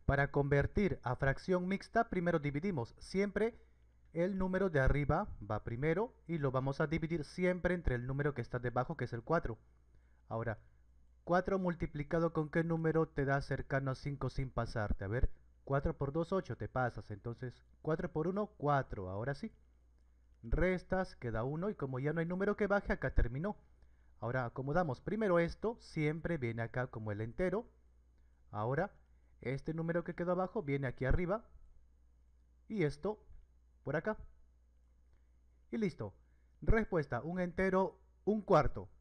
Para convertir a fracción mixta, primero dividimos. Siempre el número de arriba va primero y lo vamos a dividir siempre entre el número que está debajo, que es el 4. Ahora, 4 multiplicado con qué número te da cercano a 5 sin pasarte. A ver, 4 por 2, 8, te pasas. Entonces, 4 por 1, 4. Ahora sí. Restas, queda 1 y como ya no hay número que baje, acá terminó. Ahora acomodamos primero esto, siempre viene acá como el entero. Ahora, este número que quedó abajo viene aquí arriba. Y esto por acá. Y listo. Respuesta, un entero, un cuarto.